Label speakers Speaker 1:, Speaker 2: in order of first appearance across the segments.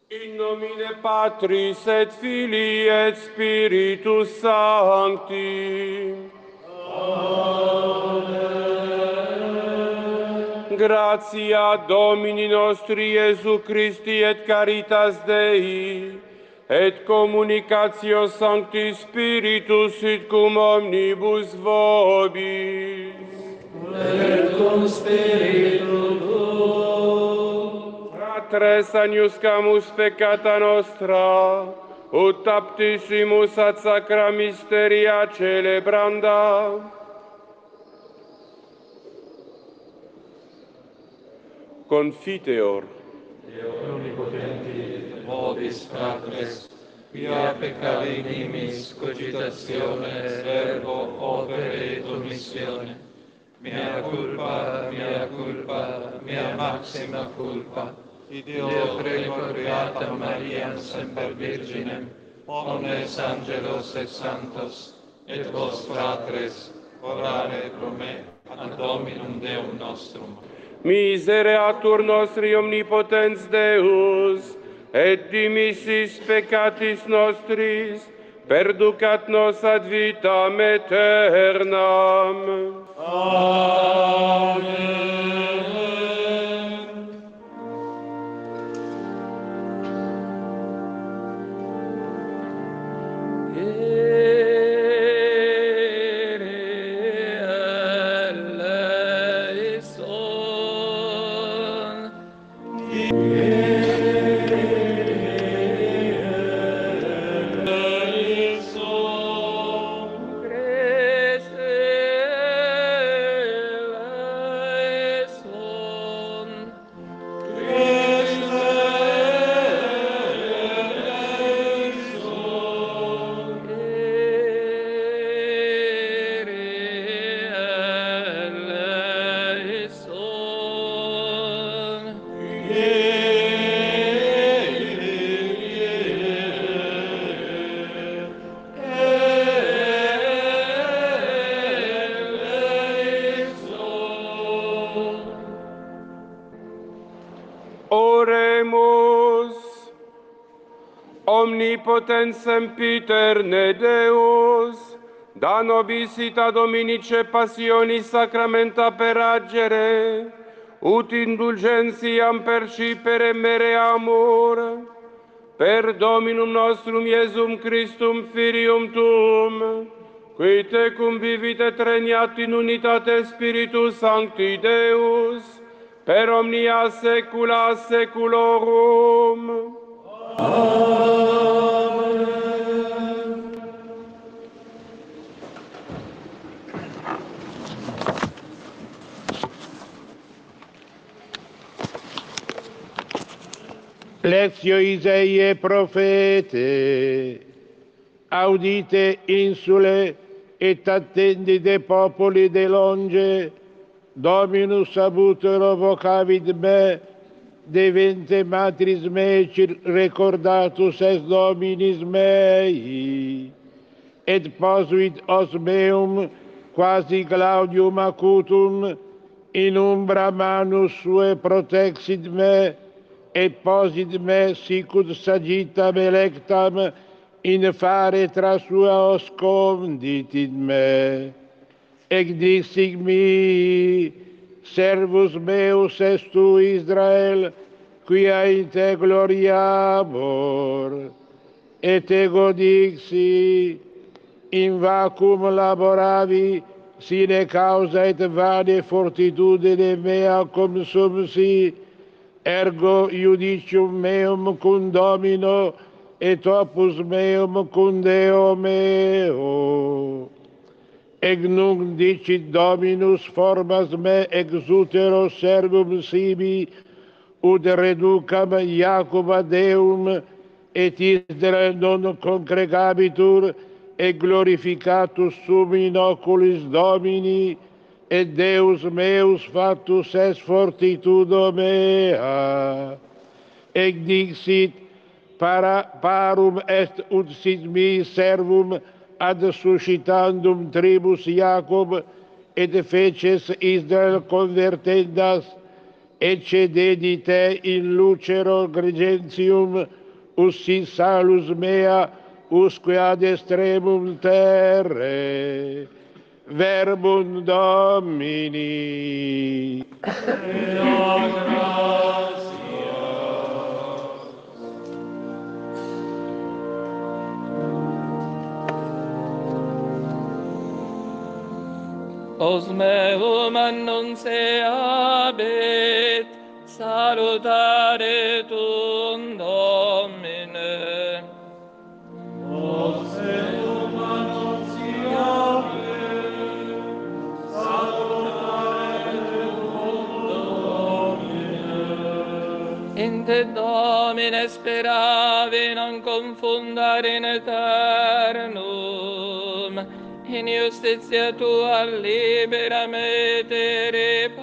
Speaker 1: In nomine Patris et Filii et Spiritus Sancti. Amen. Gratia Domini nostri Iesu Christi et caritas Dei, et communicatio Sancti Spiritus sit cum omnibus vobis.
Speaker 2: Et cum spiritu tuo.
Speaker 1: Fratres aniuscamus peccata nostra, ut aptissimus ad sacra mysteria celebranda. Confiteor.
Speaker 2: Deo omnipotenti, vobis fratres, via peccari nimis, cogitatione, verbo, opere et omissione. Mea culpa, mea maxima culpa. Deo prego creata Mariam semper Virginem, omnes angelos et santos, et vos fratres, orare pro me, ad Dominum Deum nostrum.
Speaker 1: Misereatur nostri omnipotens Deus, et dimissis peccatis nostris, perducat nos ad vitam aeternam.
Speaker 2: Amen.
Speaker 1: Oremus. Omnipotens sempiterne Deus, da nobisita Dominice passionis sacramenta per agere, ut indulgentiam percipere mere amor, per Dominum nostrum Iesum Christum Filium Tuum, qui tecum vivit et regnat in unitate Spiritus Sancti Deus, per omnia saecula saeculorum.
Speaker 3: Lectio Isaiae profete, audite insule et attendite populi de longe, Dominus abutere vocavit me, devente matris mei recordatus est Dominis mei, et posuit os meum quasi Claudium acutum, in umbra manus sue protexit me, et posit me sicut sagittam electam in fare tra sua oscondit in me. Ec dixit mi, servus meus est tu Israel, quia in te gloriamur. Et ego dixi, in vacuum laboravi, sine causa et vane fortitudine mea consumsi, ergo judicium meum cum Domino, et opus meum cum Deo meo. Ec nunc dicit Dominus formas me ex utero servum sibi, ut reducam Jacoba Deum, et Israel non congregabitur, et glorificatus sum in oculis Domini, et Deus meus factus est fortitudo mea. Ec dixit, parum est ut sit mi servum ad suscitandum tribus Jacob, et feces Israel convertendas, excededi te in lucero gregentium, ussi salus mea, usque ad extremum terre, verbum Domini.
Speaker 2: Os meum annunciabit, salutare tuum Domine.
Speaker 4: Os meum annunciabit, salutare tuum Domine.
Speaker 2: In te Domine speravi, non confundare in eternum. In justitia tua libera me te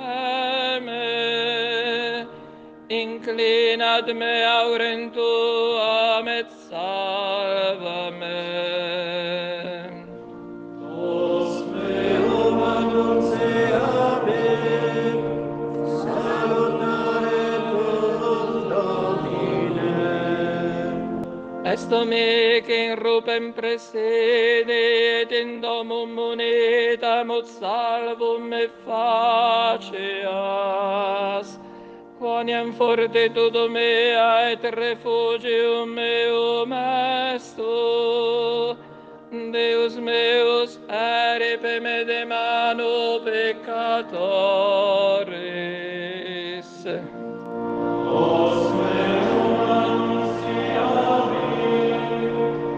Speaker 2: repame. Inclina ad me aurem tuam et salva me.
Speaker 4: Os meum annunciabit, salutare tuum Domine.
Speaker 2: Est me che in rupem presede et in domum unitam ut salvum me faceas. Quoniam fortitudo mea et refugium meum est tu. Deus meus, eripe me de mano peccatoris.
Speaker 4: Os meum annunciabit,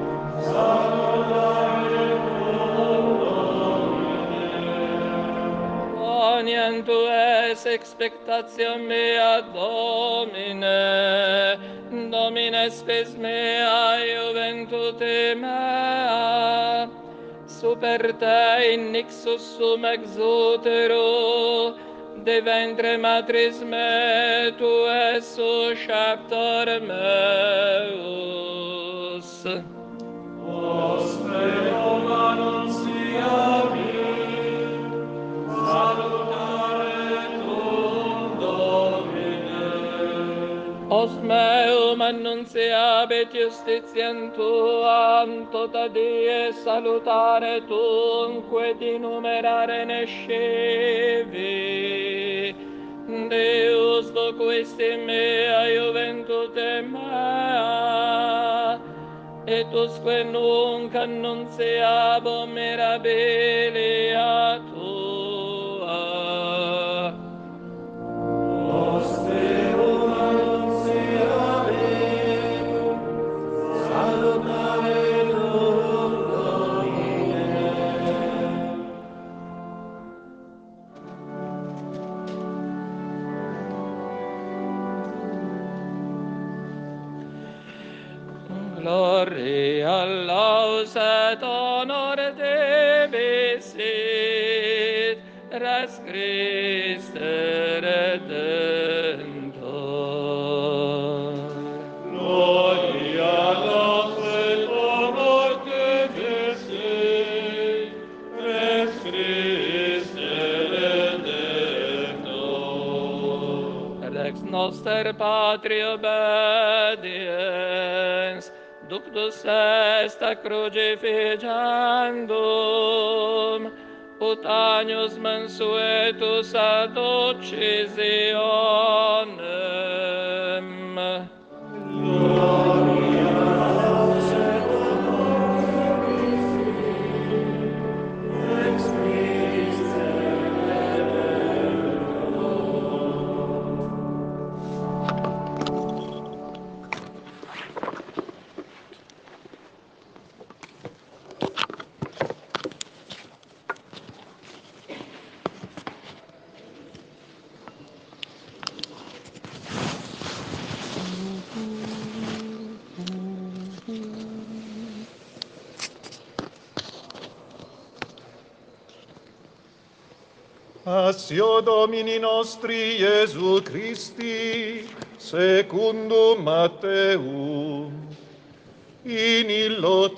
Speaker 4: salutare tuum Domine.
Speaker 2: Quoniam tu es expectatio mea, Domine, Domine spes mea juventute mea, super te in nixus sum exutero, de ventre matris me, tu es susceptor meus.
Speaker 4: Os meum annunciabit, salutare tuum Domine.
Speaker 2: Os meum annunciabit justitiam tuam, tota die salutare tuum, quid innumerare nescevi. Deus loquisti mea juventute mea, et usque nunc annunciabo mirabilia tua.
Speaker 4: Os meum annunciabit, salutare tuum Domine.
Speaker 2: Gloria, laus et honor debisit, res Christe Redemptor.
Speaker 4: Gloria, laus et honor debisit, res Christe Redemptor.
Speaker 2: Rex noster Patri obediens, ductus est a crucifigendum, ut agnus mansuetus ad uccisionem.
Speaker 4: Gloria, laus et honor debisit, res Christe
Speaker 5: Passio Domini nostri Iesu Christi, secundum Matteum, in illo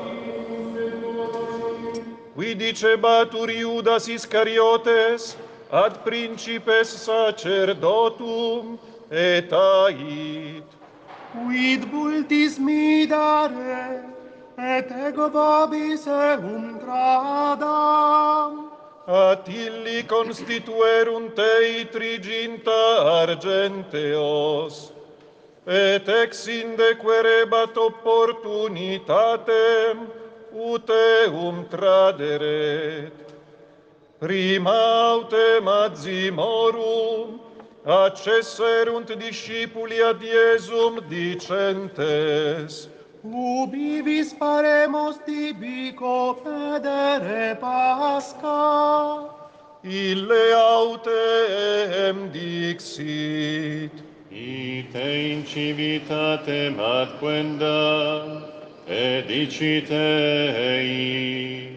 Speaker 5: qui dicebatur Iudas Iscariotes, ad principes sacerdotum et ait.
Speaker 6: Quid multis midare, et ego vobis eum tradam.
Speaker 5: At illi constituerunt ei triginta argenteos, et ex inde querebat opportunitatem, ut eum traderet. Prima autem adzimorum, accesserunt discipuli ad Iesum dicentes,
Speaker 6: Ubi vis paremus tibico pedere Pascha.
Speaker 5: ille autem dixit,
Speaker 7: Ite in civitatem adquenda, edicite ei,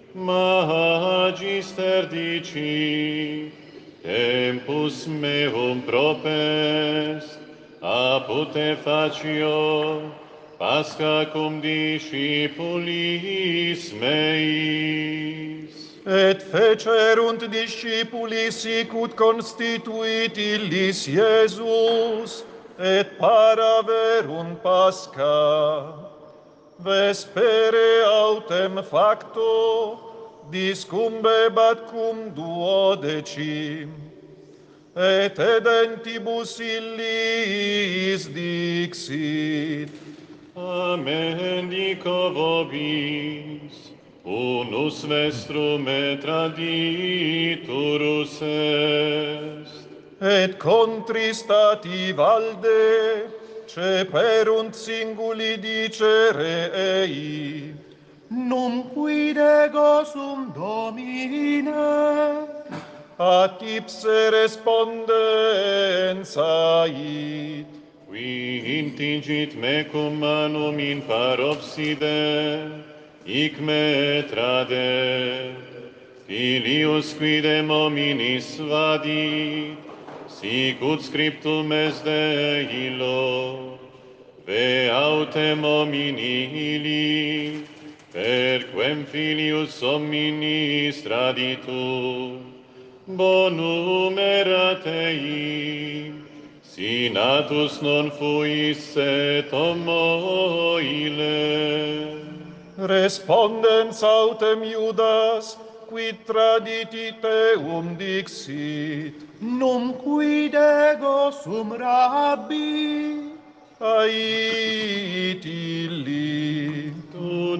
Speaker 7: Magister dici, tempus meum propest, apute facio, Pascha cum discipulis meis.
Speaker 5: et fecerunt discipuli sicut constituit illis Iesus, et paraverunt Pascha. Vespere autem facto, discumbebat cum duodecim, et edentibus illis dixit,
Speaker 7: Amen dico vobis, unus vestrum et traditurus est.
Speaker 5: et contristati valde, ceperunt singuli dicere ei,
Speaker 6: Num quid ego sum Domine.
Speaker 5: at ipse respondens ait,
Speaker 7: Qui intingit mecum manum in paropside, hic me tradet. Filius quidem hominis vadit, sicut scriptum est de illo. Ve autem homini illi, perquem filius hominis traditur. Bonum erat ei, si natus non fuis et homo ille.
Speaker 5: respondens autem Iudas, quid traditi teum dixit,
Speaker 6: Num quid ego sum Rabbi.
Speaker 5: ait illi,
Speaker 7: Tu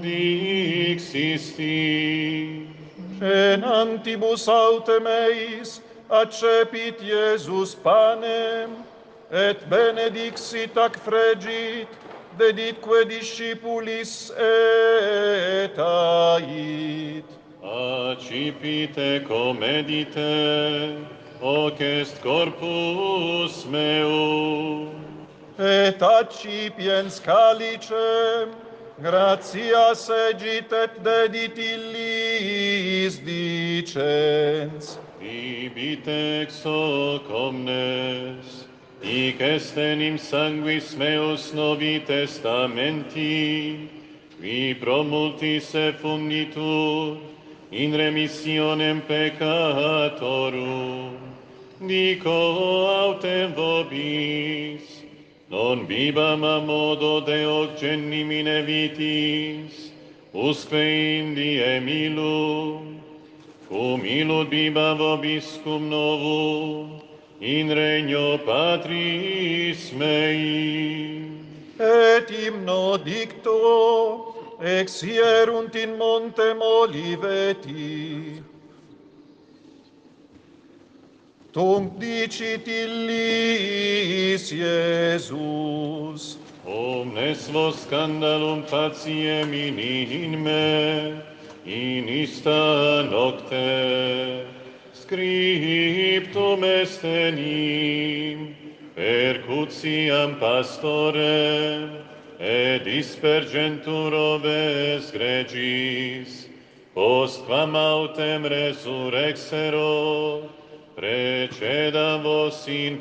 Speaker 7: dixisti,
Speaker 5: cenantibus autem eis, accepit Iesus panem, et benedixit ac fregit, deditque discipulis et ait.
Speaker 7: accipite comedite, hoc est corpus meum.
Speaker 5: Et accipiens calicem, gratias egit et dedit illis dicens,
Speaker 7: Bibite ex hoc omnes, hic est enim sanguis meus novi testamenti, qui pro multis effunditur in remissionem peccatorum. Dico autem vobis, non bibam a modo de hoc genimine vitis, usque in diem illum, cum illud biba vobis cum novum, in regno Patris mei.
Speaker 5: et hymno dicto, exierunt in montem Oliveti. Tunc dicit illis Iesus,
Speaker 7: Omnes vos scandalum patiem in me, in ista nocte, scriptum est enim, percutiam pastorem, et dispergentur oves gregis, postquam autem resurrexero, precedam vos in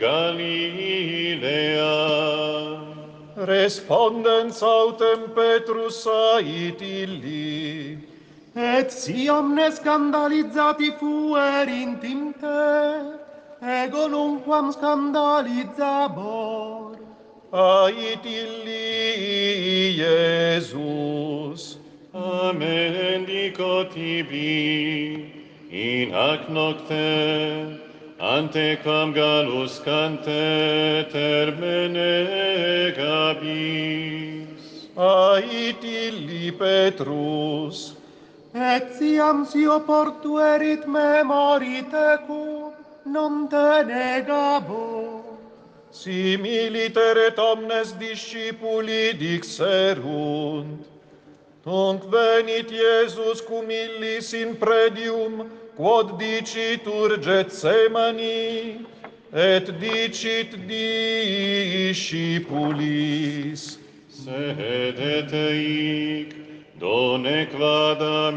Speaker 7: Galilea.
Speaker 5: respondens autem Petrus ait illi,
Speaker 6: et si omnes scandalizzati fuerint te, ego nunquam scandalizzabor.
Speaker 5: Ait illi Iesus.
Speaker 7: Amen dico tibi, in hac nocte, ante quam Gallus cante termine gabis.
Speaker 5: Ait illi Petrus.
Speaker 6: Et siam si oportuerit memori tecum, non te negabo.
Speaker 5: Similiter et omnes discipuli dixerunt. Tunc venit Iesus cum illis in predium, quod dicitur Getsemani, et dicit discipulis.
Speaker 7: Sedet eic, donec vadam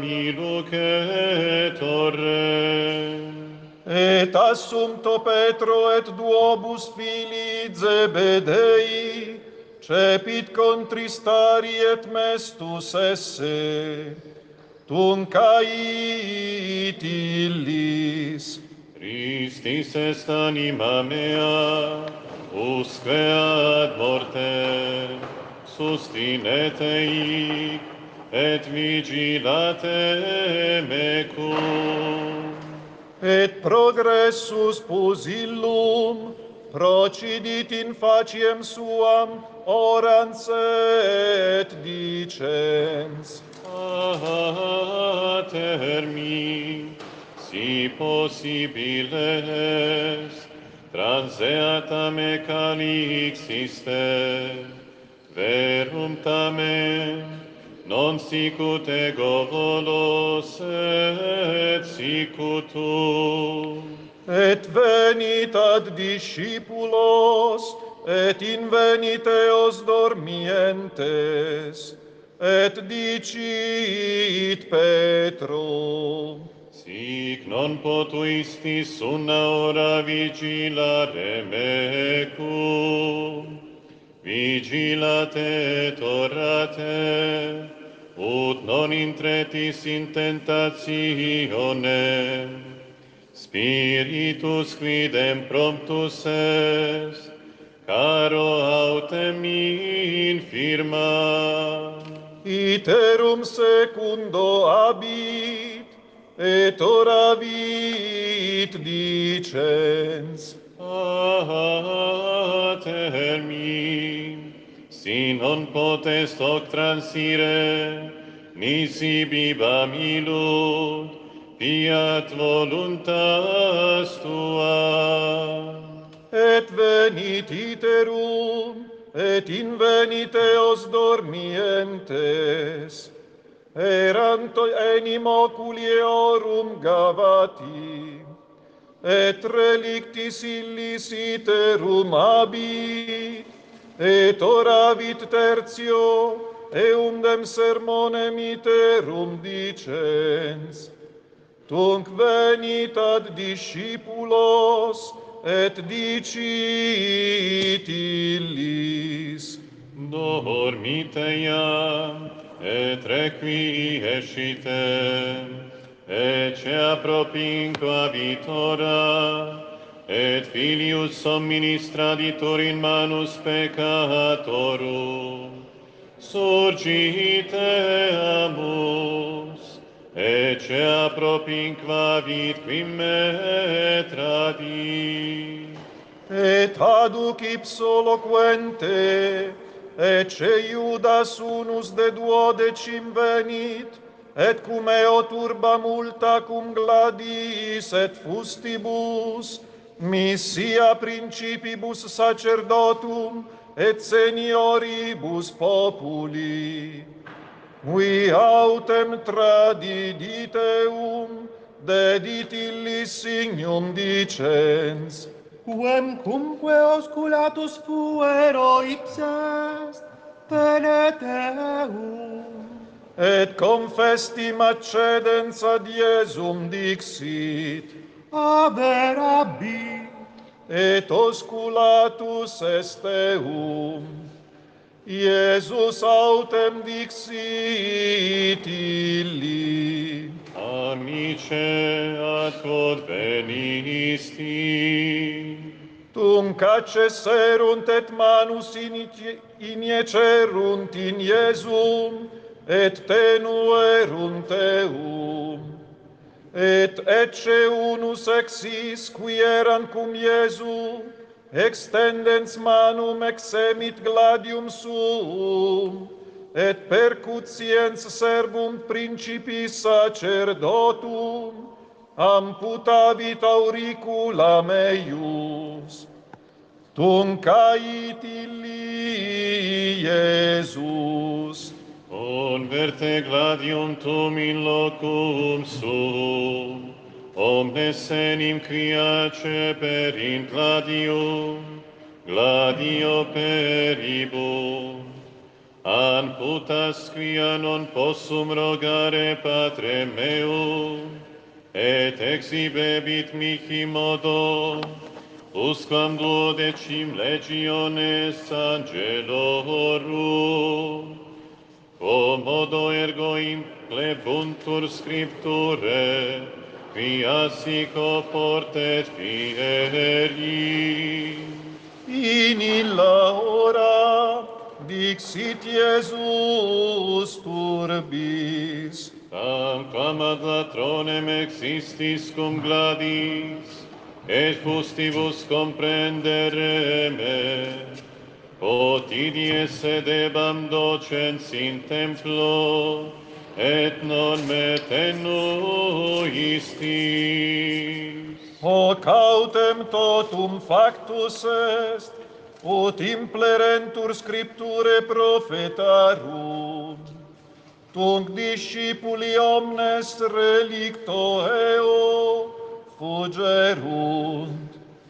Speaker 7: ilucetorem.
Speaker 5: Et assumpto Petro et duobus filii Zebedei, cepit contristari et mestus esse. Tunc ait illis.
Speaker 7: Christis est anima mea, usque ad mortem, sustinet eic, et vigilate mecum.
Speaker 5: Et progressus pusillum procidit in faciem suam orans et dicens.
Speaker 7: Pater mi, si possibile est, transeata me calix iste, verum tamen, non sicut ego volos, et sicut tu.
Speaker 5: Et venit ad discipulos, et invenit eos dormientes, et dicit Petro.
Speaker 7: Sic non potuistis una hora vigilare mecum. Vigilate et orate, ut non intretis in tentationem. Spiritus quidem promptus est, caro autem infirma.
Speaker 5: Iterum secundo habit, et oravit dicens.
Speaker 7: Pater mi, si non potest hoc transire, nisi bibam illud, fiat voluntas tua.
Speaker 5: Et venit iterum, et invenit eos dormientes. Erant enim oculiorum gavati, et relictis illis iterum habit, et oravit tertio, eundem sermonem iterum dicens. Tunc venit ad discipulos, et dicit illis.
Speaker 7: Dormite iam, et requiescitem, ecce propinqua vitora, et filius somministraditur in manus peccatorum. Surgite amus, ecce propinqua vit quim me tradit.
Speaker 5: Et aduc ipso loquente, ecce Iudas unus de duodecim venit, et cum eo turba multa cum gladiis et fustibus, missia principibus sacerdotum et senioribus populi. Qui autem tradidit eum, dedit illis signum dicens.
Speaker 6: Quem cumque osculatus fuero ipsest, tenet eum.
Speaker 5: Et confestim accedens ad Iesum dixit,
Speaker 6: Ave Rabbi,
Speaker 5: et osculatus est eum. Iesus autem dixit illi,
Speaker 7: Amice, ad quod venisti?
Speaker 5: tum cacesserunt et manus iniecerunt in Iesum, et tenuerunt eum. Et ecce unus exis, qui erant cum Iesu, extendens manum exemit gladium suum, et percutiens servunt principis sacerdotum, amputavit auricula meius. Tuncait illi Iesus,
Speaker 7: Converte gladium tum in locum suum, omnes enim quia ceperint gladium, gladio peribum. Amputas quia non possum rogare Patrem meum, et exhibebit mihi modo, usquam duodecim legiones angelorum, quomodo ergo implebuntur scripture, quia sico portet fieri.
Speaker 5: in illa hora, dixit Iesus turbis,
Speaker 7: Tamquam ad latronem existis cum gladis, et fustibus comprendereme, quotidie sedebam docens in templo, et non me tenuistis.
Speaker 5: hoc autem totum factus est, ut implerentur scripture prophetarum. Tunc discipuli omnes relicto eo fugerunt.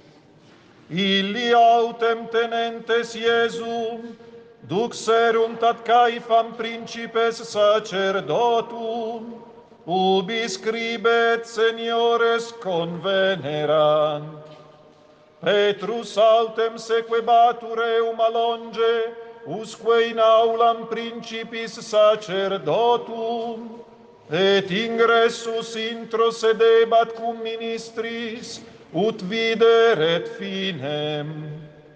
Speaker 5: Illi autem tenentes Iesum duxerunt ad Caefam principes sacerdotum, ubi scribet seniores convenerant. Petrus autem sequebatur eum alonge, usque in aulam principis sacerdotum, et ingressus intro sedebat cum ministris, ut videret finem.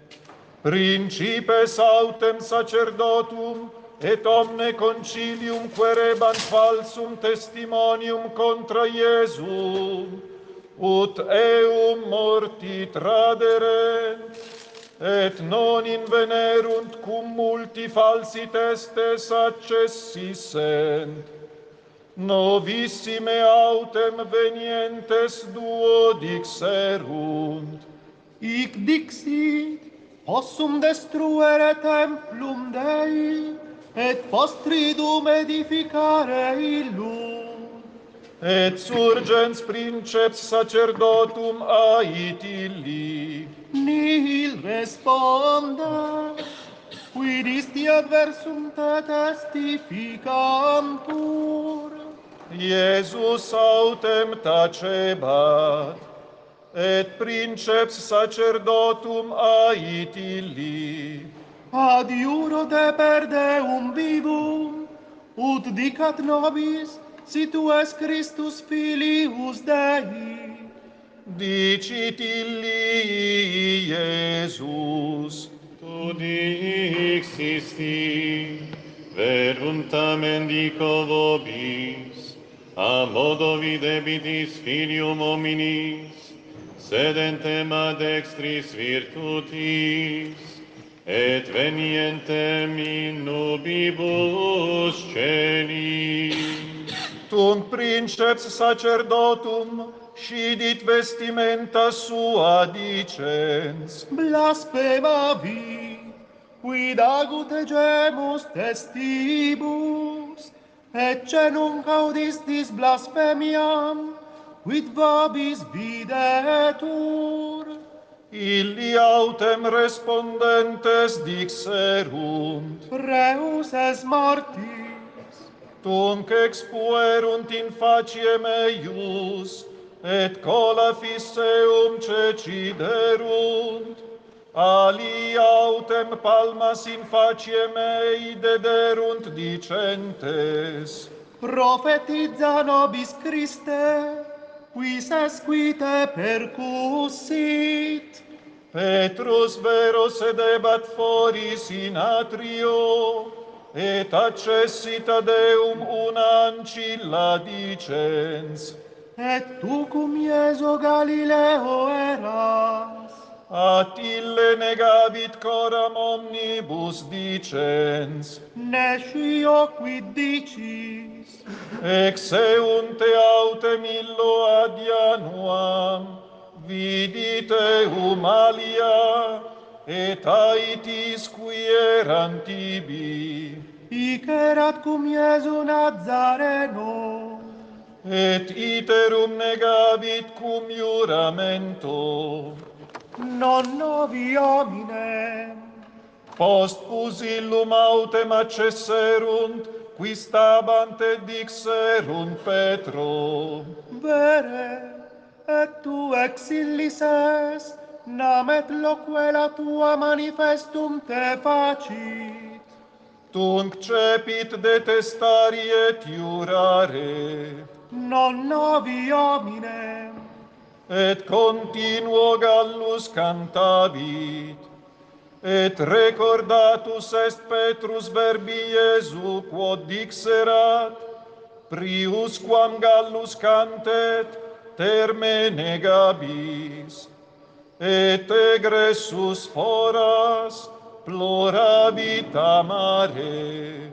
Speaker 5: Principes autem sacerdotum, et omne concilium querebant falsum testimonium contra Iesum, ut eum morti traderent, et non invenerunt cum multi falsi testes accessissent. Novissime autem venientes duo dixerunt,
Speaker 6: Hic dixit, possum destruere templum Dei, et postridum edificare illum.
Speaker 5: et surgens princeps sacerdotum ait illi.
Speaker 6: Nihil responde, quid isti adversum te testificantur.
Speaker 5: Iesus autem tacebat, et princeps sacerdotum ait illi.
Speaker 6: Adiuro de perdeum vivum, ut dicat nobis, si tu es Christus filius Dei.
Speaker 5: Dicit illi Iesus,
Speaker 7: Tu dixisti, verum tamen dico vobis, a modo videbitis filium hominis, sedentem ad extris virtutis, et venientem in nubibus celis.
Speaker 5: tunc princeps sacerdotum scidit vestimenta sua dicens,
Speaker 6: Blasphemavi, quid agut egemus testibus, ecce nunc audistis blasphemiam, quid vobis videtur.
Speaker 5: illi autem respondentes dixerunt,
Speaker 6: Reus es martis,
Speaker 5: tunc expuerunt in faciem eius, et cola fisseum ceciderunt, ali autem palmas in facie mei dederunt dicentes,
Speaker 6: Profetizza nobis Christe, quis esquite percussit.
Speaker 5: Petrus vero sedebat foris in atrio, et accessit ad eum una ancilla dicens,
Speaker 6: Et tu cum Iesu Galileo eras,
Speaker 5: at ille negabit coram omnibus dicens,
Speaker 6: nescio quid dicis.
Speaker 5: exeunte autem illo ad Januam, vidit eum alia, et aetis qui erant tibi,
Speaker 6: Hic erat cum Iesu Nazareno,
Speaker 5: et iterum negabit cum juramento.
Speaker 6: non novi hominem.
Speaker 5: Post pusillum autem accesserunt, qui stabant et dixerunt Petro.
Speaker 6: Vere, et tu ex illis est, nam et loquela tua manifestum te facit.
Speaker 5: Tunc cepit detestari et iurare,
Speaker 6: Non novi hominem,
Speaker 5: et continuo gallus cantabit, et recordatus est Petrus verbi Iesu quod dixerat, priusquam gallus cantet, terme negabis, et egressus foras ploravit amare.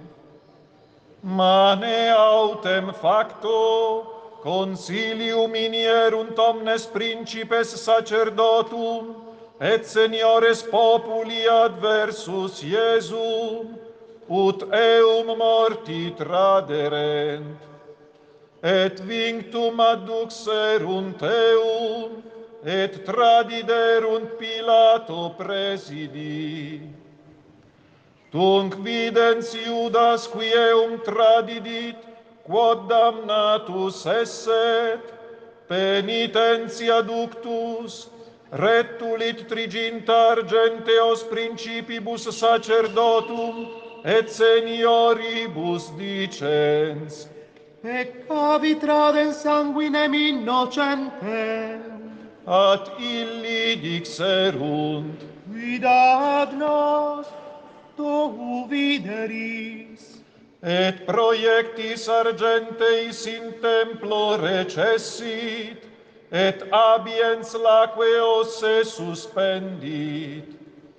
Speaker 5: Mane autem facto, consilium inierunt omnes principes sacerdotum, et seniores populi adversus Iesum, ut eum morti traderent, et vinctum adduxerunt eum, et tradiderunt Pilato presidi. Tunc videns Iudas qui eum tradidit, quod damnatus esset, penitentia ductus, retulit triginta argenteos principibus sacerdotum, et senioribus dicens,
Speaker 6: peccavit tradens sanguinem innocentem,
Speaker 5: at illi dixerunt,
Speaker 6: vida ad nos, tu videris.
Speaker 5: et proiectis argenteis in templo recessit, et abiens laqueos se suspendit.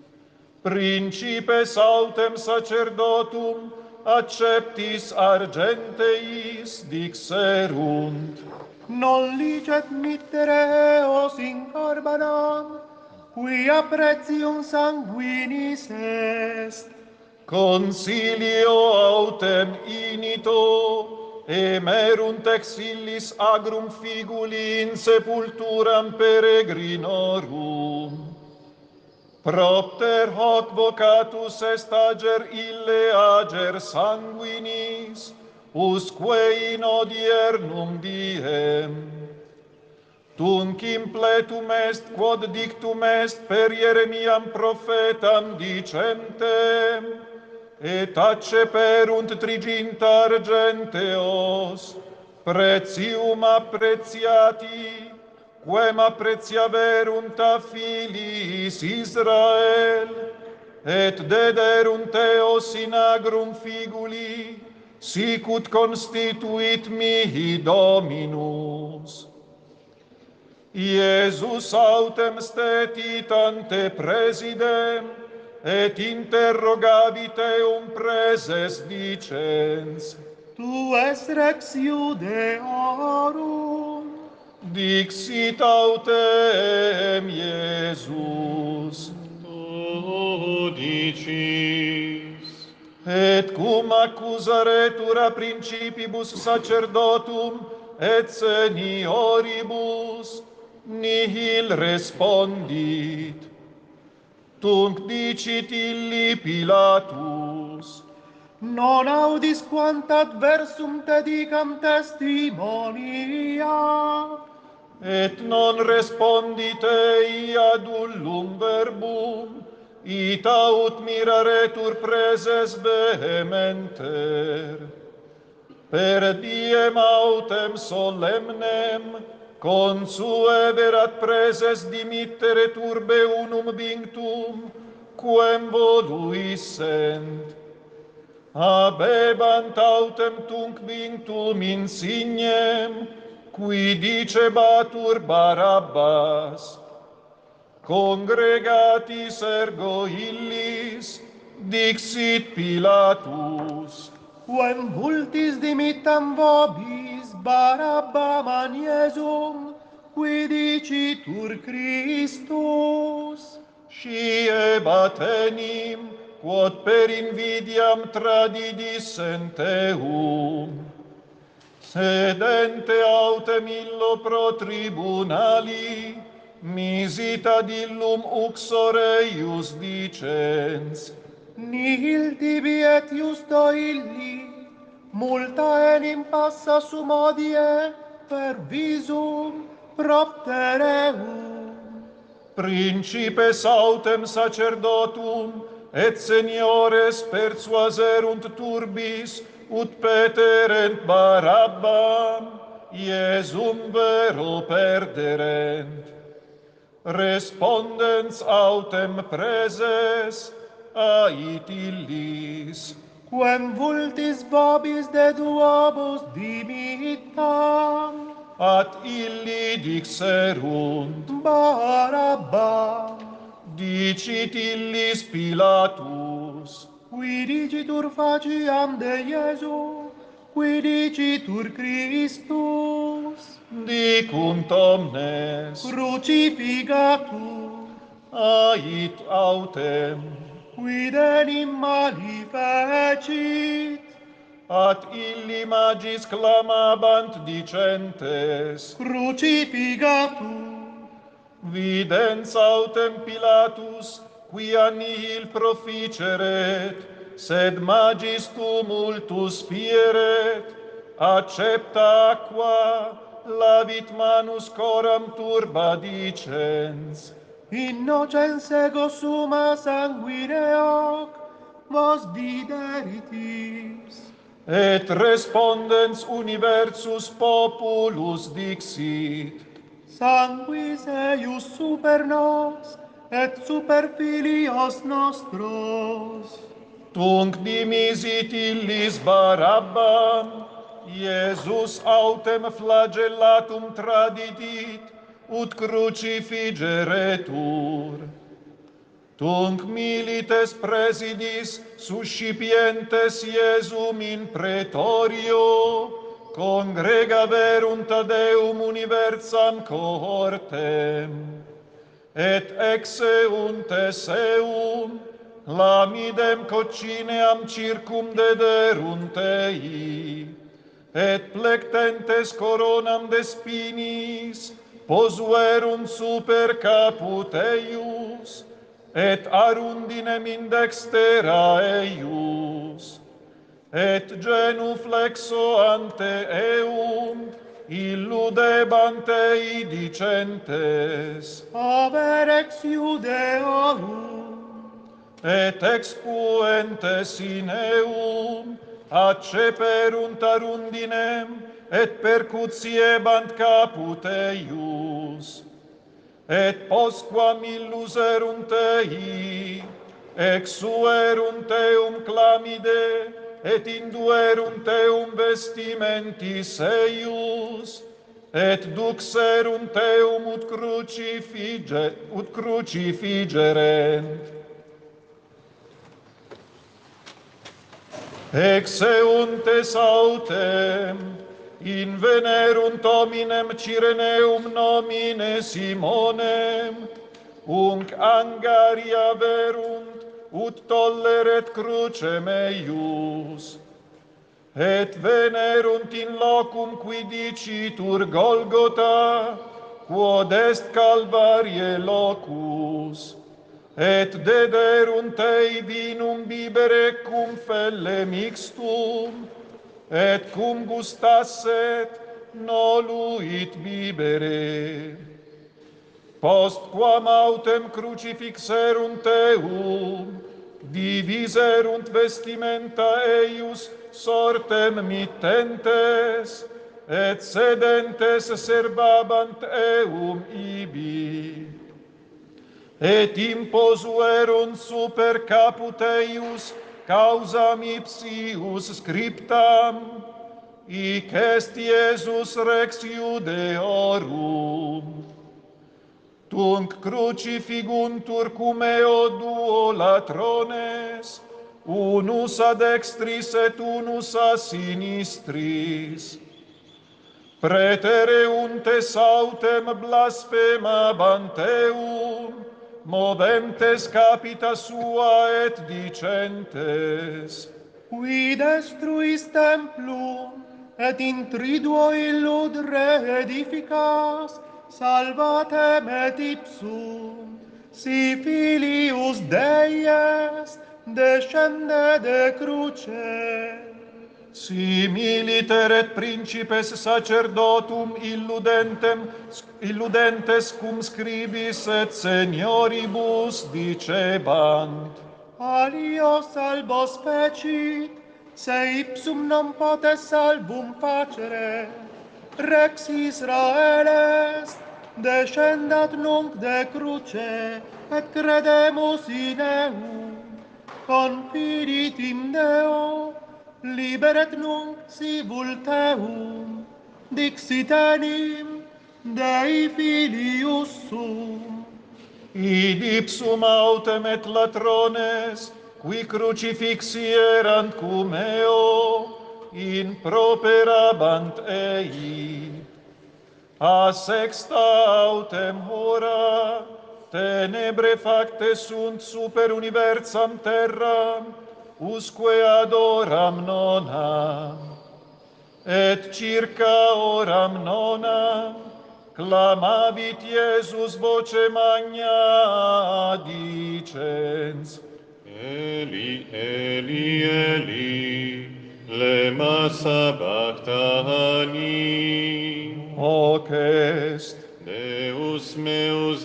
Speaker 5: Principes autem sacerdotum acceptis argenteis dixerunt,
Speaker 6: Non licet mittere eos in carbanam, quia pretium sanguinis est.
Speaker 5: Concilio autem inito, emerunt ex illis agrum figuli in sepulturam peregrinorum. Propter hoc vocatus est ager ille ager sanguinis, usque in odiernum diem. Tunc impletum est quod dictum est per Ieremiam prophetam dicentem, et acceperunt triginta argenteos, pretium appreciati, quem appreciaverunt a filiis Israel, et dederunt eos in agrum figuli, sicut constituit mihi Dominus. Iesus autem stetit ante presidem, et interrogavit eum preses dicens,
Speaker 6: Tu es rex Iudeorum,
Speaker 5: dixit autem Iesus,
Speaker 7: Tu dicis,
Speaker 5: et cum accusaretur a principibus sacerdotum et senioribus, nihil respondit. Tunc dicit illi Pilatus,
Speaker 6: non audis quant adversum te dicam testimonia.
Speaker 5: et non respondite iadulum verbum, ita ut miraretur preses vehementer. Per diem autem solemnem, consueverat preses dimittere turbe unum vinctum, quem voluissent. Habebant autem tunc vinctum insignem, qui dicebatur Barabbas. Congregatis ergo illis, dixit Pilatus.
Speaker 6: Quem vultis dimittam vobis Barabbam an Iesum, qui dicitur Christus.
Speaker 5: Și ebatenim, quod per invidiam tradidissent eum. Sedente autem illo pro tribunali, misit ad illum uxore ius dicens.
Speaker 6: Nihil tibi et justo illi, multa enim passa sumodie per visum proptereum.
Speaker 5: Principes autem sacerdotum et seniores persuaserunt turbis, ut peterent Barabbam, Iesum vero perderent. Respondens autem preses, ait illis.
Speaker 6: Quem vultis vobis de duobus dimittam,
Speaker 5: At illi dixerunt,
Speaker 6: Barabbam.
Speaker 5: dicit illis Pilatus.
Speaker 6: Qui dicitur faciam de Iesu, qui dicitur Christus,
Speaker 5: Dicunt omnes,
Speaker 6: crucificatur,
Speaker 5: ait autem,
Speaker 6: quid enim mali fecit,
Speaker 5: at illi magis clamabant dicentes.
Speaker 6: crucificatur.
Speaker 5: Videns autem Pilatus, quia nihil proficeret, sed magis tumultus fieret, accepta aqua, lavit manus coram turba dicens.
Speaker 6: Innocens ego summa sanguine hoc, vos videritis.
Speaker 5: Et respondens universus populus dixit,
Speaker 6: Sanguis eius super nos, et super filios nostros.
Speaker 5: tunc dimisit illis Barabbam, Iesus autem flagellatum tradidit, ut crucifigeretur. Tunc milites presidis suscipientes Iesum in praetorio, congregaverunt ad eum universam cohortem, et exeuntes eum, lamidem cocineam circumdederunt ei, et plectentes coronam de spinis posuerunt super caput eius, et arundinem in dextera eius, et genuflexo ante eum illudebant ei dicentes,
Speaker 6: Haber ex Iudeorum,
Speaker 5: et expuentes in eum acceperunt arundinem, et percutiebant caput eius, et postquam illuserunt ei, exuerunt eum clamide, et induerunt eum vestimentis eius, et duxerunt eum ut crucifigerent. Exeuntes autem, invenerunt hominem Cireneum nomine Simonem, unc angaria verunt, ut tolleret crucem eius, et venerunt in locum qui dicitur Golgota, quod est Calvarie locus, et dederunt ei vinum bibere cum felle mixtum, et cum gustasset noluit bibere. Post quam autem crucifixerunt eum, diviserunt vestimenta eius sortem mittentes, et sedentes servabant eum ibi. Et imposuerunt super caput eius causam ipsius scriptam, hic est Iesus Rex Iudeorum. Tunc crucifiguntur cum eo duo latrones, unus a dextris et unus a sinistris. Pretereunt autem blasphemabant eum, moventes capita sua et dicentes:
Speaker 6: Qui destruis templum, et in triduo illud reedificas, salvatem et ipsum, si filius Dei est, descende de cruce.
Speaker 5: Similiter et principes sacerdotum illudentes cum scribis et senioribus dicebant:
Speaker 6: Alio salvos fecit, se ipsum non potes salvum facere. Rex Israel est, descendat nunc de cruce, et credemus in eum. Confidit in Deo, liberet nunc si vulteum, dixit enim Dei filius sum.
Speaker 5: Id ipsum autem et latrones, qui crucifixi erant cum eo, in properabant ei. A sexta autem hora, tenebre facte sunt super universam terram, usque ad oram nonam. Et circa oram nonam, clamabit Iesus voce magna dicens:
Speaker 7: Eli, Eli, Eli, lema sabachthani.
Speaker 5: Hoc est.
Speaker 7: Deus meus,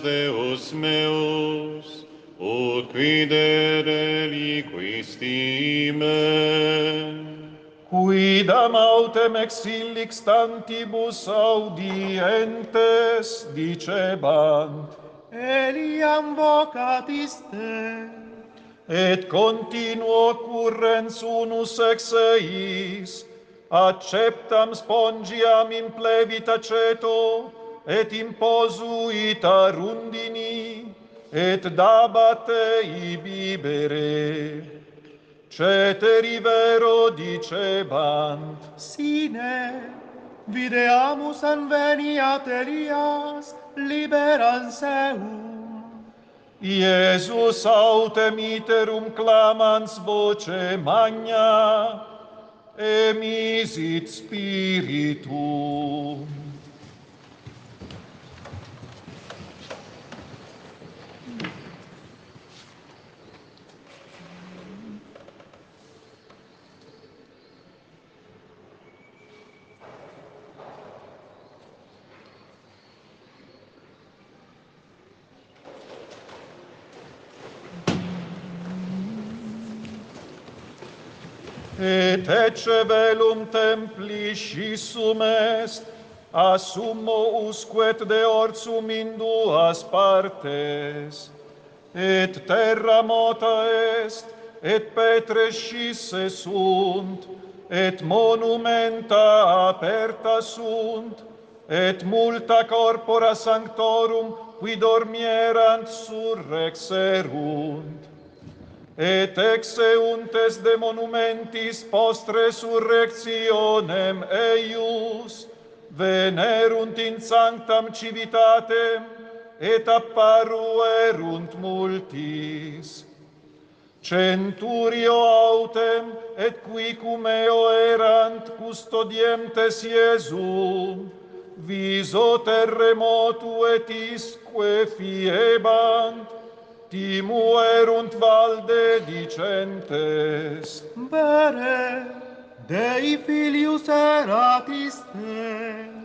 Speaker 7: ut quidem reliquisti me.
Speaker 5: Quidam autem exilic stantibus audientes dicebant:
Speaker 6: Eliam vocat iste.
Speaker 5: Et continuo currens unus ex eis, acceptam spongiam implevita ceto, et imposuita rundini, et dabat ei bibere. Ceteri vero dicebant:
Speaker 6: Sine, videamus anveniat Elias, liberans eum.
Speaker 5: Iesus autem iterum clamans voce magna, emisit spiritum. Et ecce velum templi scissum est, a summo usquet de orsum in duas partes. Et terra mota est, et petres scisse sunt, et monumenta aperta sunt, et multa corpora sanctorum qui dormierant surrexerunt. Et exeuntes de monumentis post resurrectionem eius, venerunt in sanctam civitatem, et apparuerunt multis. Centurio autem, et qui cum eo erant custodientes Iesum, viso terremotu et isque fiebant, timuerunt valde dicentes:
Speaker 6: Vere, Dei filius erat iste.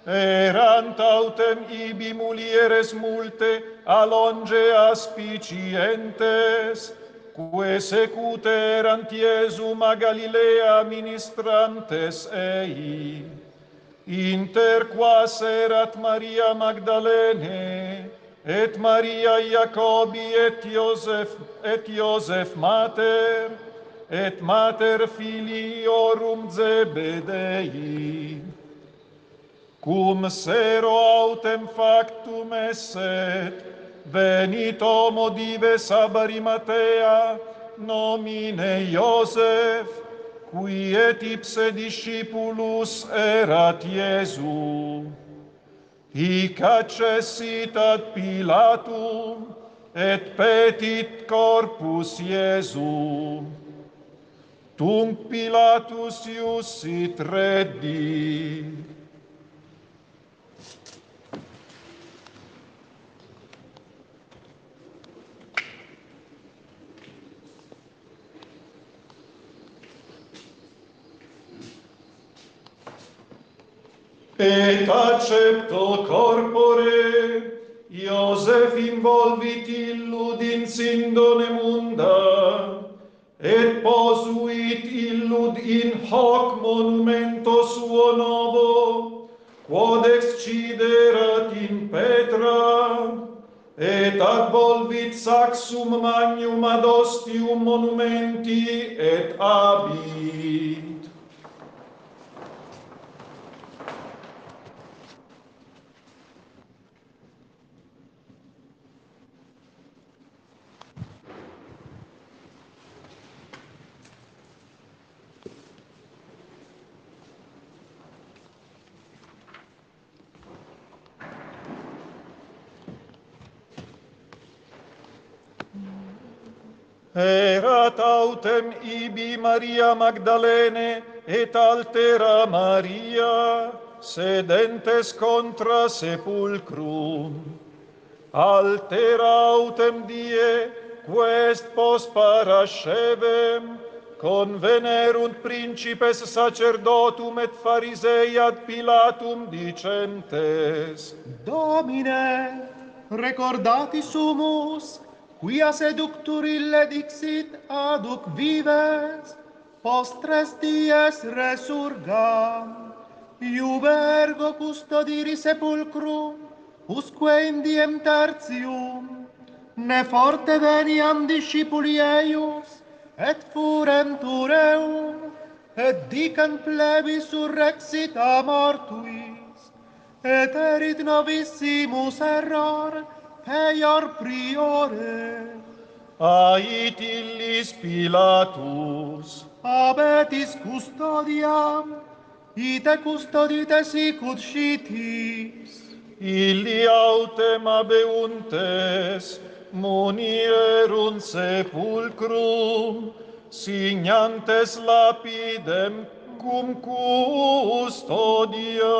Speaker 5: erant autem ibi mulieres multe allonge aspicientes, quae secute erant Iesum a Galilea ministrantes ei, inter quas erat Maria Magdalene, et Maria Iacobi et Iosef mater, et mater filiorum Zebedei. Cum sero autem factum esset, venit homo dives ab Arimatea, nomine Iosef, qui et ipse discipulus erat Iesu. Hic accessit ad Pilatum, et petit corpus Iesu. Tunc Pilatus iussit reddi. Et accepto corpore, Iosef involvit illud in sindone munda, et posuit illud in hoc monumento suo novo, quod exciderat in Petra, et advolvit saxum magnum ad ostium monumenti, et abit. Erat autem ibi Maria Magdalene et altera Maria, sedentes contra sepulcrum. Altera autem die, quest post parascevem, convenerunt principes sacerdotum et Pharisei ad Pilatum dicentes:
Speaker 6: Domine, recordati sumus, quia seductur ille dixit aduc vives, post 3 dies resurgam, iube ergo custodiri sepulcrum, usque in diem tertium, ne forte veniam discipuli eius, et furentur eum, et dicant plebis surrexit a mortuis, et erit novissimus error, peior priore.
Speaker 5: Ait illis Pilatus,
Speaker 6: Abetis custodiam, ite custodite sicut scitis.
Speaker 5: illi autem abeuntes, munierunt sepulcrum, signantes lapidem cum custodia.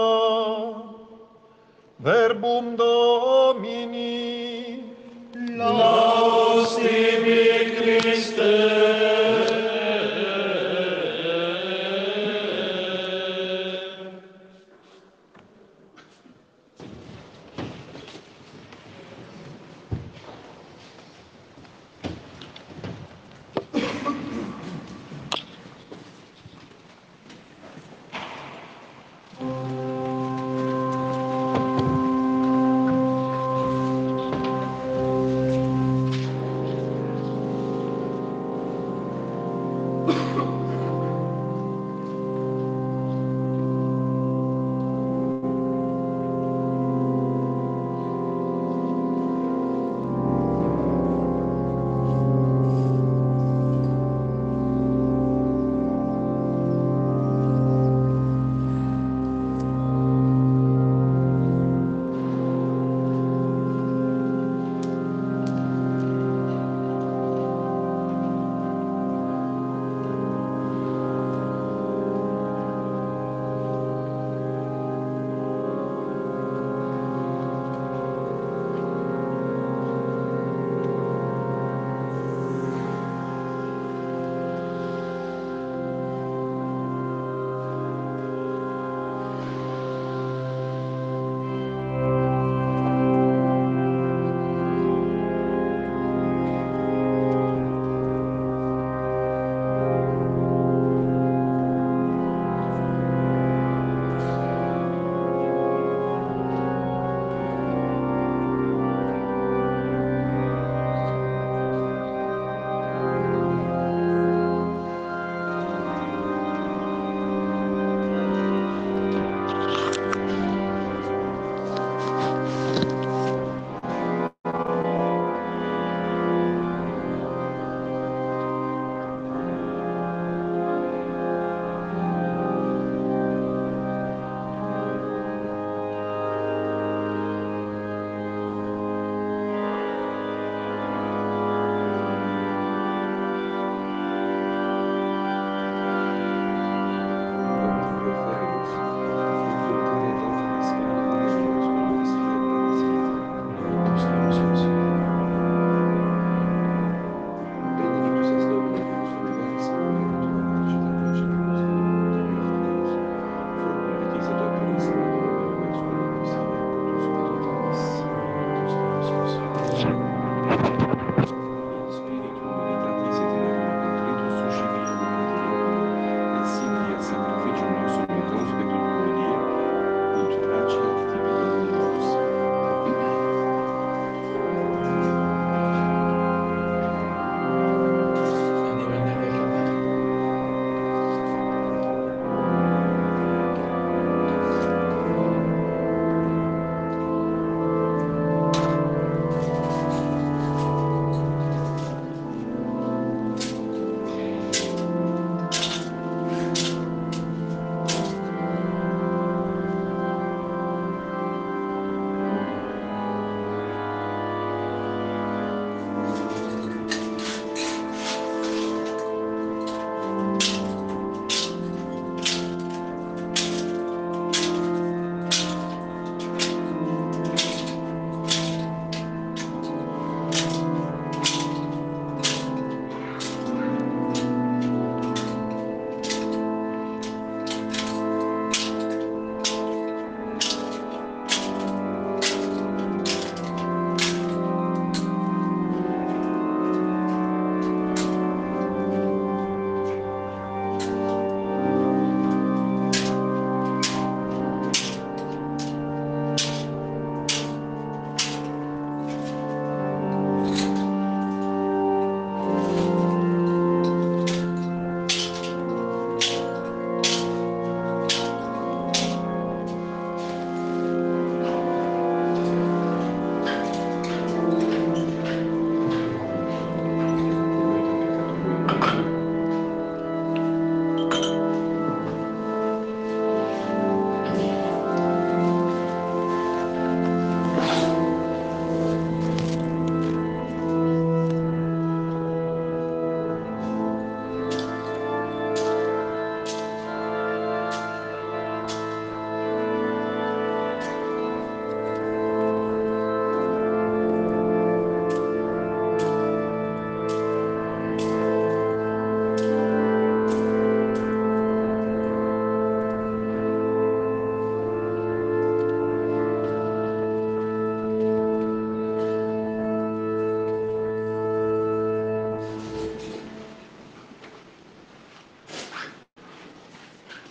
Speaker 5: Verbum Domini.
Speaker 4: Laus tibi, Christe.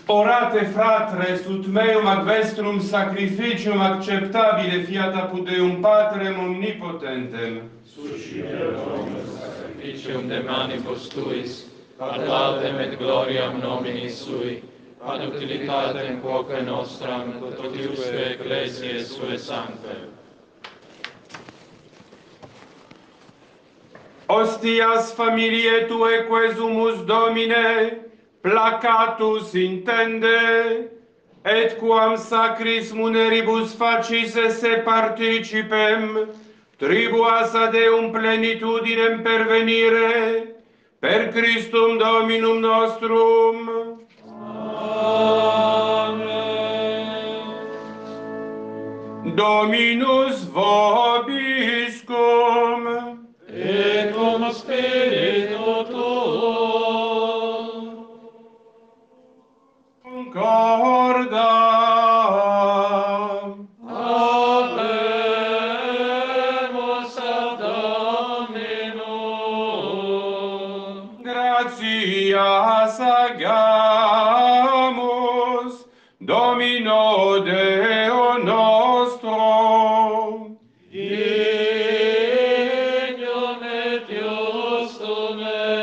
Speaker 1: Orate fratres, ut meum ad vestrum sacrificium acceptabile fiat apud Deum Patrem omnipotentem.
Speaker 2: Suscite sacrificium de manibus tuis, ad laudem et gloriam nomini sui, ad utilitatem quoque nostram, totiusque ecclesiae sue sanctae.
Speaker 1: Hostias familiae Tue quesumus Domine, placatus intende, et quam sacris muneribus facis esse participem, tribuas ad Deum plenitudinem pervenire, per Christum Dominum nostrum. Amen. Dominus vobiscum.
Speaker 2: Et cum spiritu tuo.
Speaker 1: Concordam.
Speaker 2: Habemus ad Dominum.
Speaker 1: Gratias agamus, Domino Deo nostro.
Speaker 2: Dignum et justum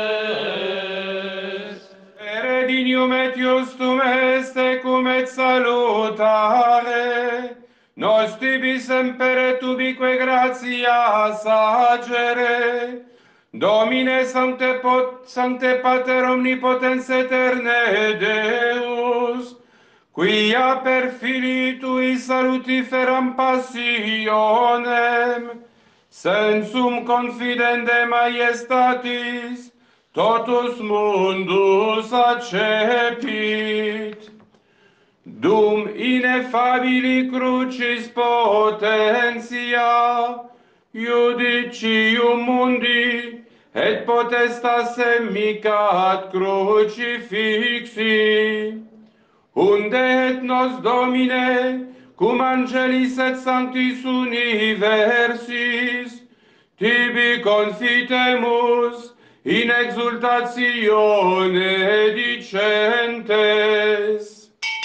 Speaker 2: est.
Speaker 1: Dignum et justum est, ecum et salutare, nos tibi semper et ubique gratias agere, Domine Sancte Pater Omnipotens Eterne Deus, quia per Filii Tui salutiferam passionem, sensum confidende maiestatis, totus mundus accepit. Dum ineffabili crucis potentia, judicium mundi, et potestas micat crucifixi, unde et nos Domine, cum angelis et sanctis universis, tibi confitemus, in exultatione dicentes.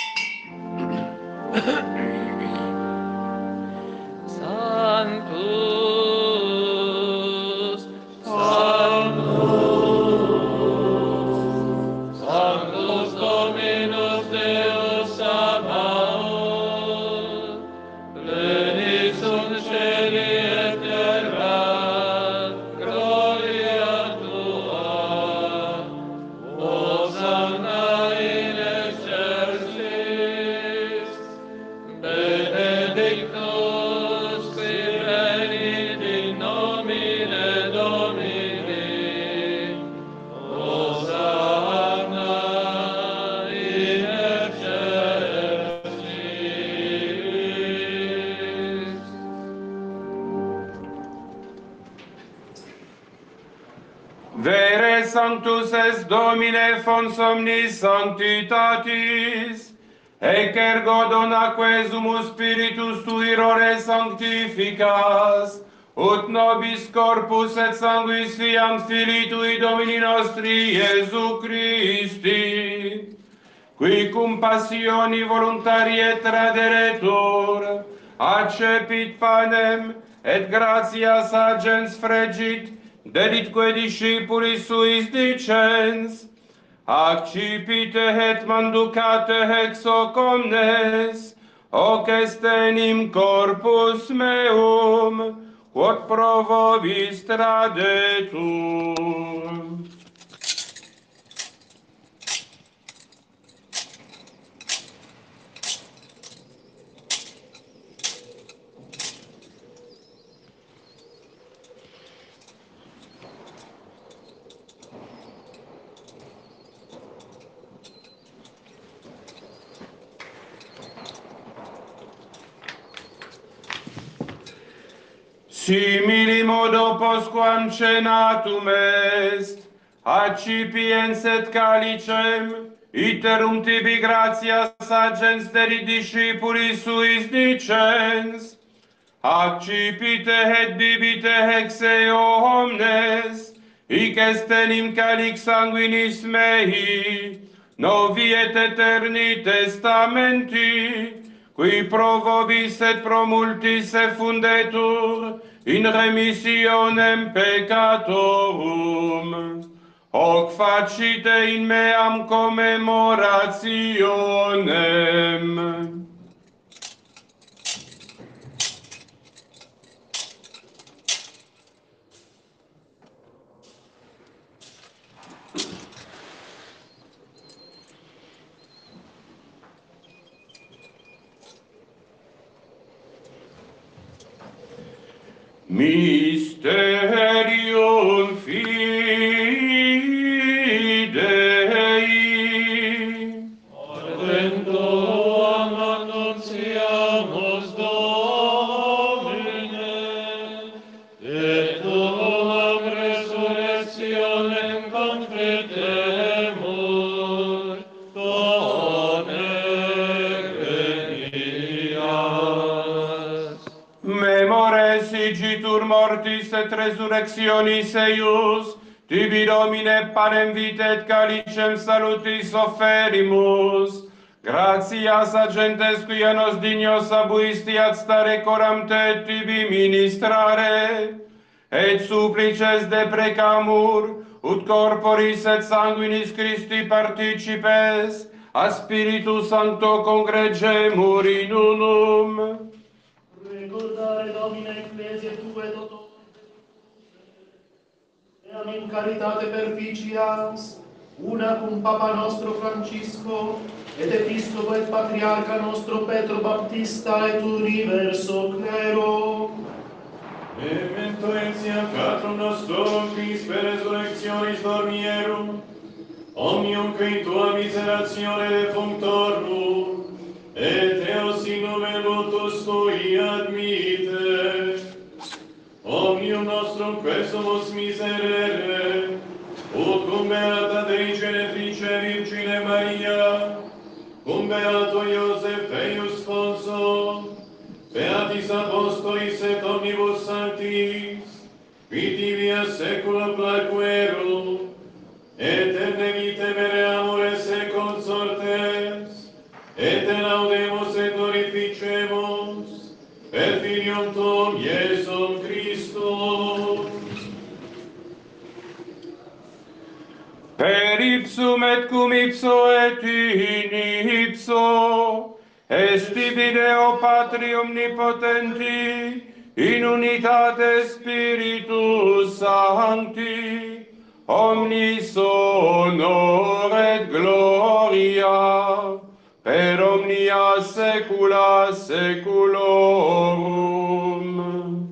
Speaker 2: Sanctus, Sanctus, Sanctus Dominus Deus Sabaoth, plenis sunt caeli et terra, gloria Tua, Hosanna in excelsis, benedictus qui venit in nomine Domini, Hosanna in excelsis.
Speaker 1: Vere sanctus est Domine fons omnis sanctitatis, ec ergo donaque sumus spiritus Tui rore sanctificas, ut nobis corpus et sanguis fiam Filii Tui Domini nostri Iesu Christi, qui cum passioni voluntarii et traderetur, accepit panem, et gratias agens fregit, deditque discipulis suis dicens, accipite et manducate hex hoc omnes, hoc est enim corpus meum, quod pro vobis tradetur. Simili modo postquam cenatum est, accipiens et calicem, iterum tibi gratias agens dedit discipulis suis dicens, accipite et bibite hexe omnes, hic est enim calix sanguinis mei, novi et eterni testamenti, qui pro vobis et pro multis effundetur in remissionem peccatorum, hoc facite in meam commemorationem. Mysterium Fidei.
Speaker 2: Ordendoam annunciamus Domine, et tuam resurrectionem confitemur, done venias.
Speaker 1: Memores igitur mortis et resurrectionis eius, tibi Domine parem vitae et calicem salutis offerimus. Gratias agentes quia nos dignos abuisti ad stare coram te et tibi ministrare, et supplices deprecamur, ut corporis et sanguinis Christi participes, a Spiritus Sancto congregemur in unum.
Speaker 4: Recordare Domine Ecclesiae Tue toto, eam in caritate perficias, una cum Papa nostro Francisco, et Episcopo et Patriarca nostro Petro Baptista et universo clero.
Speaker 7: Memento etiam catrum nostrum quis per resurrectionis dormierum, omnium qui in tua miseratione defunctorum, et eos in nomen votus tui admite. Omnium nostrum quesumus miserere, ut cum beata Dei Genetrice Virgine Maria, cum beato Iosef eius sposo, beatis apostolis et omnibus sanctis, qui via saecula placuerum, eterne vitae mereamures et consortes, et te laudemus et glorificemus, per Filium Tuum Iesum Christum.
Speaker 1: Per ipsum et cum ipso et in ipso, esti Deo Patri omnipotenti, in unitate Spiritus Sancti, omnis honor et gloria, per omnia saecula saeculorum.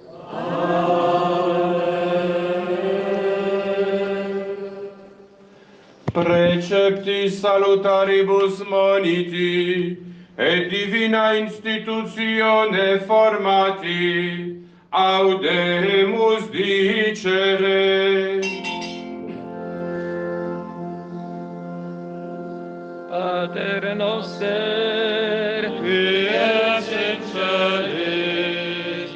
Speaker 1: Preceptis salutaribus moniti, et divina institutione formati, audemus dicere.
Speaker 2: Pater noster, qui es in celis,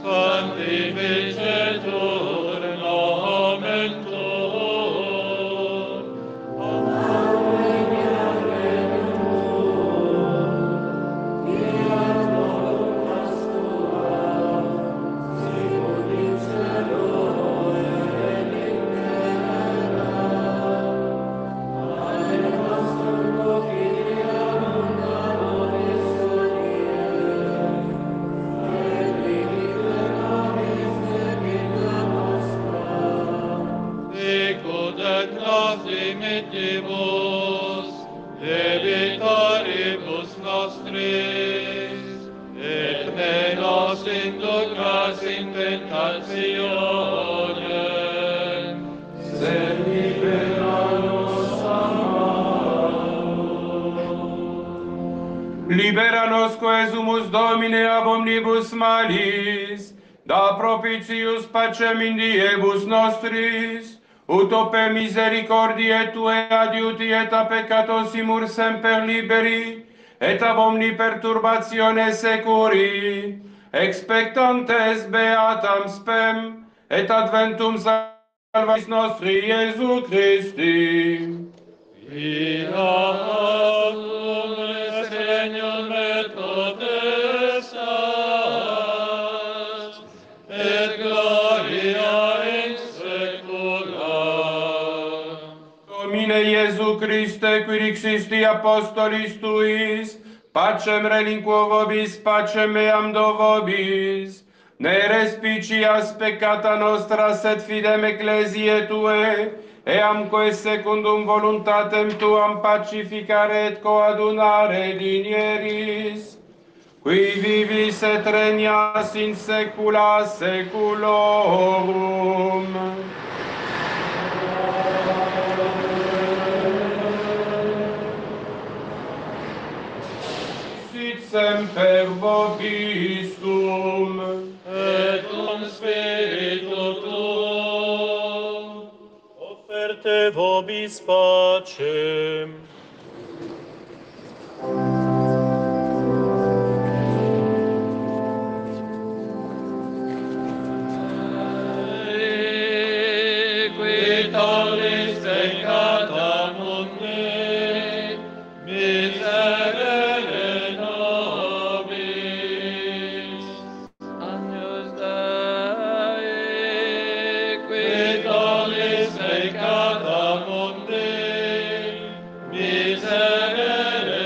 Speaker 2: sanctificetur nomen tuum. Dimittivus, debitoribus nostris, et me nos inducas in tentationem, sed libera nos a malo.
Speaker 1: Libera nos quesumus Domine ab omnibus malis, da propitius pacem in diebus nostris, ut ope misericordiae Tue adiuti et a peccatosimur semper liberi, et ab omni perturbatione securi, expectantes beatam spem, et adventum salvatis nostri Iesu Christi.
Speaker 2: Via
Speaker 1: Domine Iesu Christe, qui dixisti apostolis tuis, pacem relinquo vobis, pacem meam do vobis, ne respicias peccata nostra, sed fidem ecclesiae Tue, eamque secundum voluntatem Tuam pacificare et coadunare dinieris, qui vivis et regnas in saecula saeculorum. Sit semper vobiscum,
Speaker 2: et cum spiritu tuo,
Speaker 5: Offerte vobis pacem.
Speaker 2: qui tollis peccata mundi, miserere nobis. Agnus Dei, qui tollis peccata mundi, miserere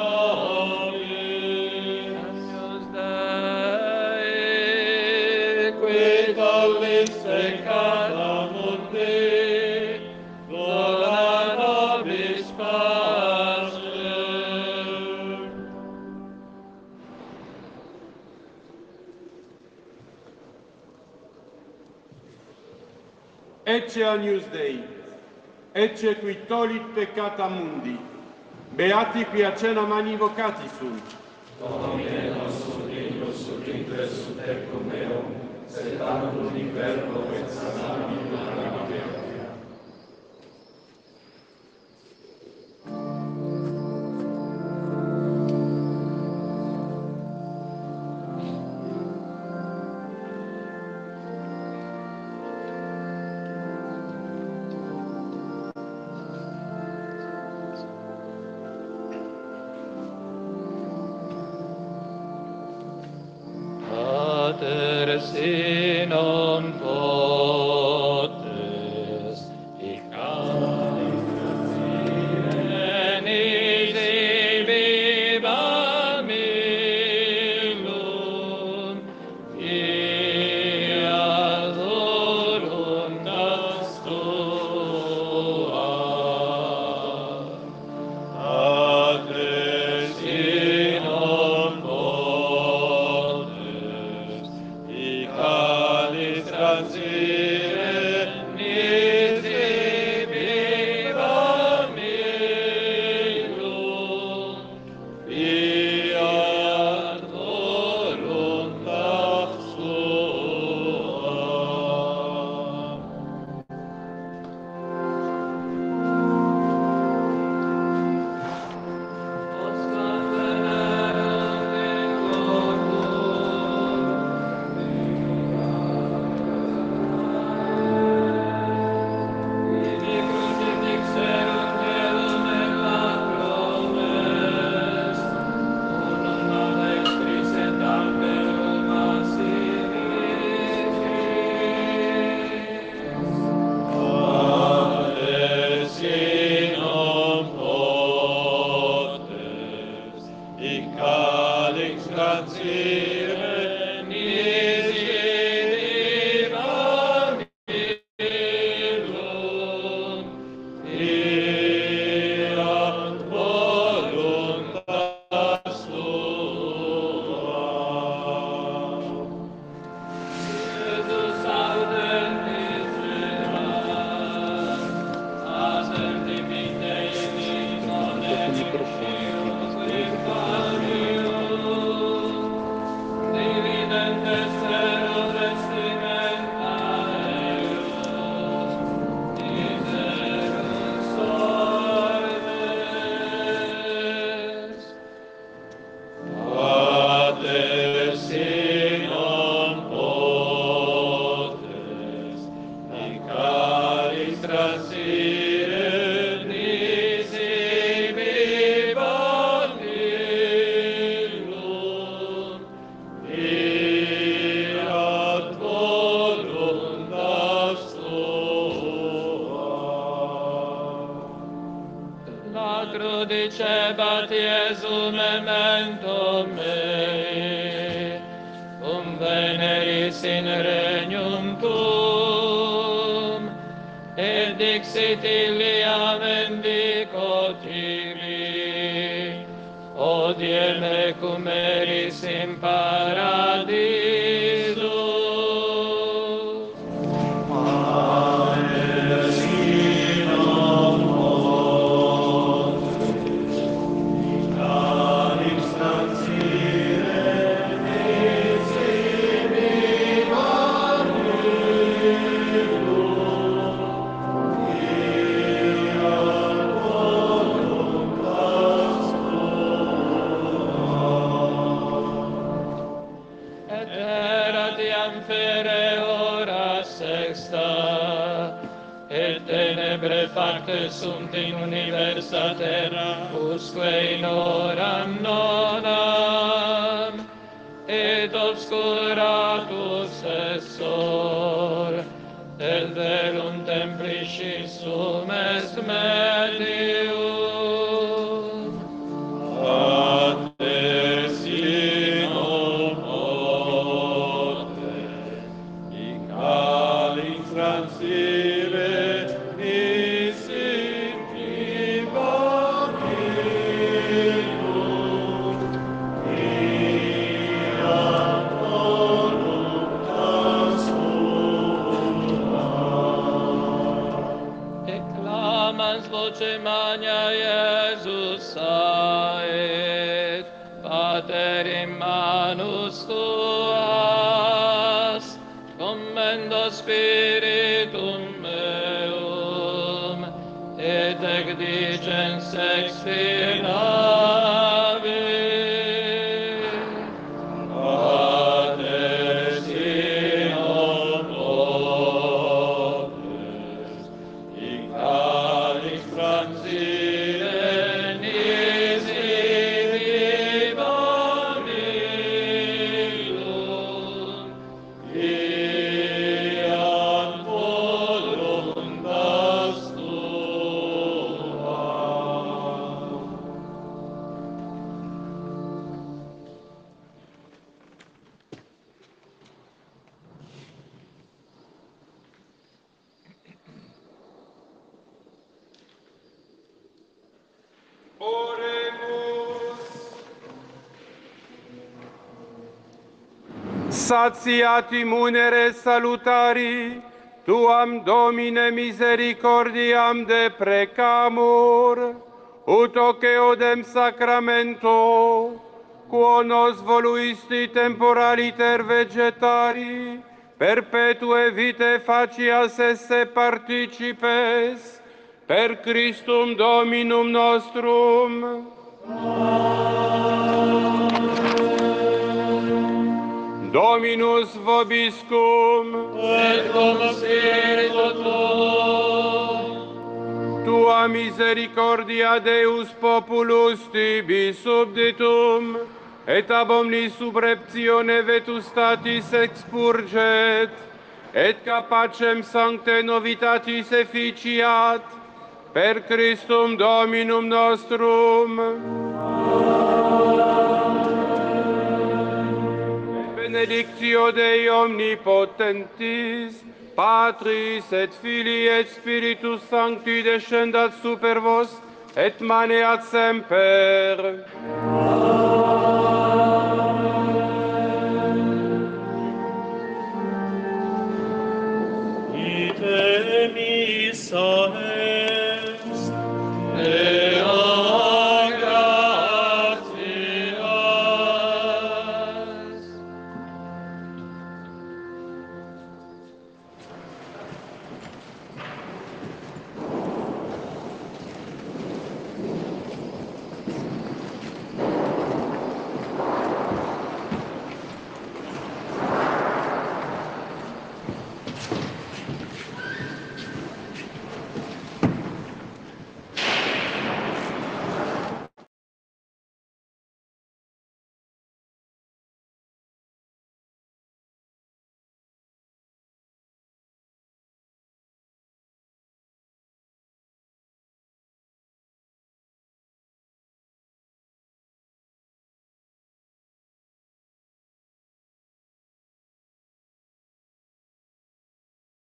Speaker 2: nobis. Agnus Dei, qui tollis peccata mundi, dona nobis pacem.
Speaker 1: Ecce agnus Dei, ecce qui tollit peccata mundi, beati qui a cena mani vocati sunt.
Speaker 2: Pater, si non potes, nisi bibam illum, fiat voluntas tua. Pater, si non potes, calis transire, nisi bibam illum, fiat voluntas tua. Calix transire, nisi bibam illum, fiat voluntas tua. Jesus audentis verat, asem dimite in dividentes eros vestimenta eius, miserus ordes. Pater, si non potes, in calis transire, nisi bibam Latro dicebat Iesu memento mei, cum veneris in regnum tuum, et dixit ilia mendicot ibi, odie me cum eris in paradiso. Facte sunt in universa terra, usque in horam nonam, et obscuratus essor, del velum templicis sum est medium. Ate sino morte, in calix transire, voce magna Iesus aet, Pater in manus tuas, commendo spiritum meum, et ecdigens extinave. Pater sino mortes, in calix transire nisi vivam illum, iam voluntas tua.
Speaker 1: Oremus. Satiati munere salutari, tuam Domine misericordiam deprecamur, ut hoc eodem sacramento, quo nos voluisti temporaliter vegetari, perpetue vitae facias esse participes, per Christum Dominum nostrum. Dominus vobiscum,
Speaker 2: Et cum spiritu tuo,
Speaker 1: tua misericordia Deus populus tibi subditum, et ab omnis subreptione vetustatis expurget, et capacem sancte novitatis efficiat, per Christum Dominum nostrum. Benedictio Dei omnipotentis, Patris et Filii et Spiritus Sancti descendat super vos, et maneat semper.